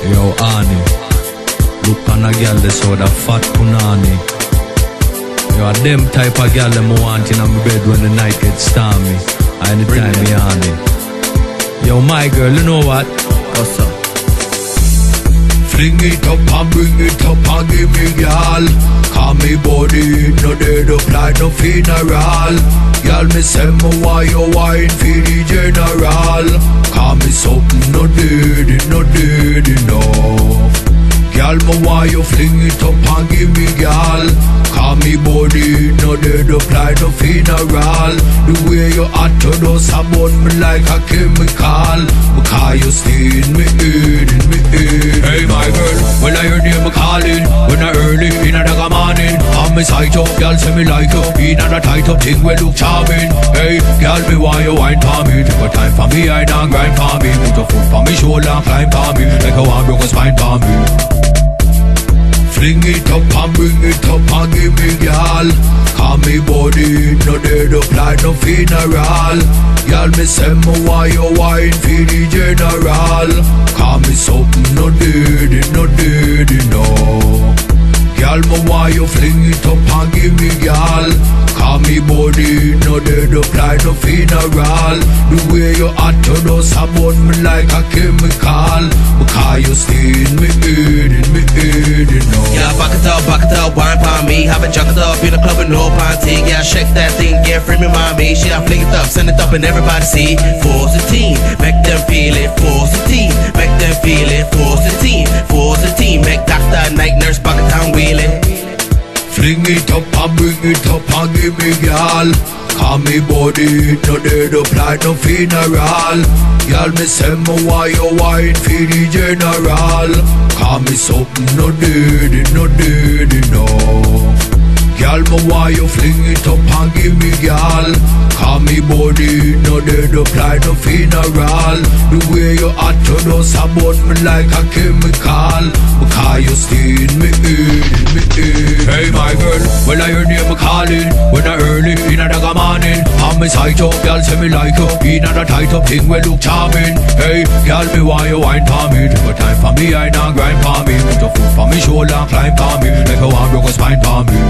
Yo, Auny, look on a girl that's so that fat punani. You are them type of girl them want in my bed when the night gets stormy. Anytime me Auny. Yo, my girl, you know what? What's up? Fling it up and bring it up and give me gyal. Call me body, no dead up like no funeral. Gyal, me say me why you wine for the general. Call me something no dirty, no. Gyal, me why you fling it up and give me gyal. Call me body, no dead up like no funeral. The way you hot to those about me like a chemical. Because you stain me in, Hey my girl, when I hear name me calling, when I early in a dog morning, I'm me sight up, girl say me like you. In a tight up thing we look charming. Hey, girl me why you wine for me? Take a time for me, I don't grind for me. Put a foot for me shoulder, climb for me. Like a one broke a spine for me. Fling it up and bring it up and give me gyal. Call me body, no dead up like no funeral. Gyal, me say me why you wine for the general. Call me something no dirty, no. Gyal, me why you fling it up and give me gyal. Call me body, no dead up like no funeral. The way you hot to those about me like a chemical. Because you stain me in, no. Yeah, back it up, wine for me. Have it drunk it up in the club with no party. Yeah, shake that thing, get free me, mommy. She I fling it up, send it up and everybody see. Force the team, make them feel it. Force the team, make them feel it. Force the team, make Dr. Night Nurse back it down wheeling. Fling it up and bring it up and give me gyal. Call me body, no dead up like no funeral. Gyal, me say me why you wine for the general. Call me something no dirty, no. Gyal, me why you fling it up and give me gyal. Call me body, no dead up like no funeral. The way you hot to those about me like a chemical. Because you stain me in, Hey my girl, when I hear name me calling, when I early in a dog morning, I'm me sight up, gyal say me like you. In a tight up thing we look charming. Hey, gyal, me why you wine for me? Take a time for me, I don't grind for me. Put a foot for me shoulder, climb for me. Like a one broke a spine for me.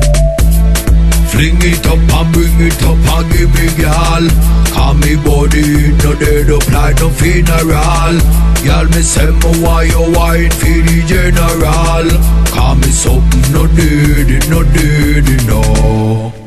Fling it up and bring it up and give me gyal. Call me body, no dead up like no funeral. Gyal, me say me why you wine for the general. Call me something no dirty, no.